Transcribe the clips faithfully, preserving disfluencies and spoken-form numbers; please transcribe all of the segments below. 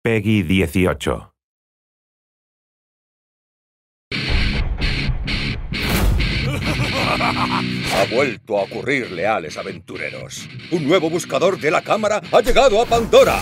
Peggy dieciocho. Ha vuelto a ocurrir, leales aventureros. Un nuevo buscador de la cámara ha llegado a Pandora.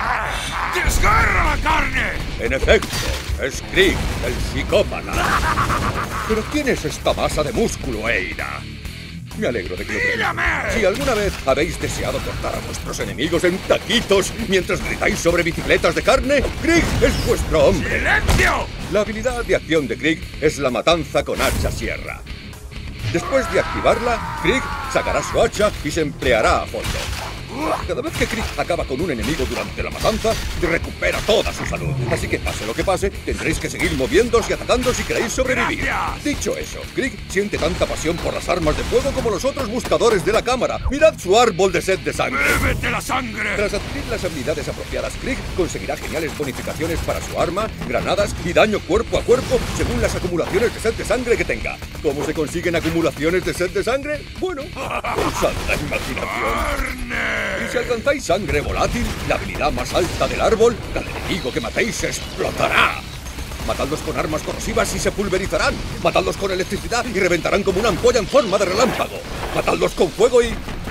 ¡Desgarra la carne! En efecto, es Krieg, el psicópata. Pero ¿quién es esta masa de músculo e ira? Me alegro de que lo pregunten. Si alguna vez habéis deseado cortar a vuestros enemigos en taquitos mientras gritáis sobre bicicletas de carne, Krieg es vuestro hombre. ¡Silencio! La habilidad de acción de Krieg es la matanza con hacha sierra. Después de activarla, Krieg sacará su hacha y se empleará a fondo. Cada vez que Krieg acaba con un enemigo durante la matanza, recupera toda su salud. Así que pase lo que pase, tendréis que seguir moviéndose y atacando si queréis sobrevivir. ¡Gracias! Dicho eso, Krieg siente tanta pasión por las armas de fuego como los otros buscadores de la cámara. Mirad su árbol de sed de sangre. ¡Bébete la sangre! Tras adquirir las habilidades apropiadas, Krieg conseguirá geniales bonificaciones para su arma, granadas y daño cuerpo a cuerpo según las acumulaciones de sed de sangre que tenga. ¿Cómo se consiguen acumulaciones de sed de sangre? Bueno, usad la imaginación. ¡Carne! Y si alcanzáis sangre volátil, la habilidad más alta del árbol, cada enemigo que matéis explotará. Matadlos con armas corrosivas y se pulverizarán. Matadlos con electricidad y reventarán como una ampolla en forma de relámpago. Matadlos con fuego y...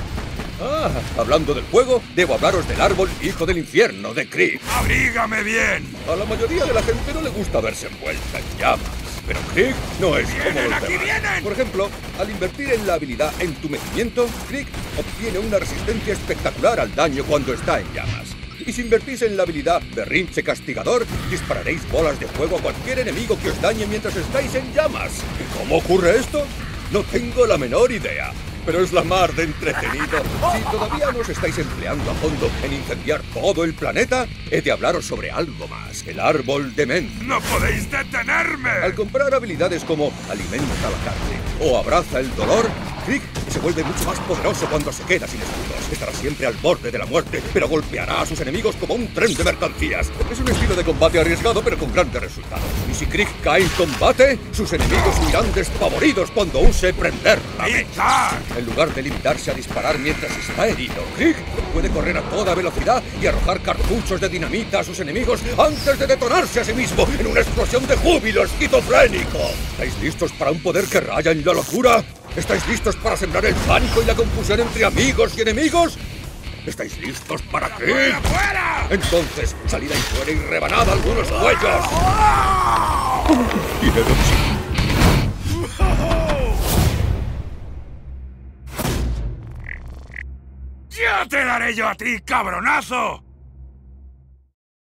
Ah, hablando del fuego, debo hablaros del árbol hijo del infierno de Krieg. ¡Abrígame bien! A la mayoría de la gente no le gusta verse envuelta en llamas. Pero Krieg no es como ¡Vienen, los aquí demás. vienen! Por ejemplo, al invertir en la habilidad Entumecimiento, Krieg obtiene una resistencia espectacular al daño cuando está en llamas. Y si invertís en la habilidad Berrinche Castigador, dispararéis bolas de fuego a cualquier enemigo que os dañe mientras estáis en llamas. ¿Y cómo ocurre esto? No tengo la menor idea. Pero es la mar de entretenido. Si todavía no os estáis empleando a fondo en incendiar todo el planeta, he de hablaros sobre algo más, el árbol de Menth. ¡No podéis detenerme! Al comprar habilidades como Alimenta la carne o Abraza el dolor, Krieg se vuelve mucho más poderoso cuando se queda sin escudos. Estará siempre al borde de la muerte, pero golpeará a sus enemigos como un tren de mercancías. Es un estilo de combate arriesgado, pero con grandes resultados. Y si Krieg cae en combate, sus enemigos huirán despavoridos cuando use prender la mecha. En lugar de limitarse a disparar mientras está herido, Krieg puede correr a toda velocidad y arrojar cartuchos de dinamita a sus enemigos antes de detonarse a sí mismo en una explosión de júbilo esquizofrénico. ¿Estáis listos para un poder que raya en la locura? ¿Estáis listos para sembrar el pánico y la confusión entre amigos y enemigos? ¿Estáis listos para qué? ¡Fuera, fuera! Entonces, salid ahí fuera y rebanad algunos cuellos. ¡Ya te daré yo a ti, cabronazo!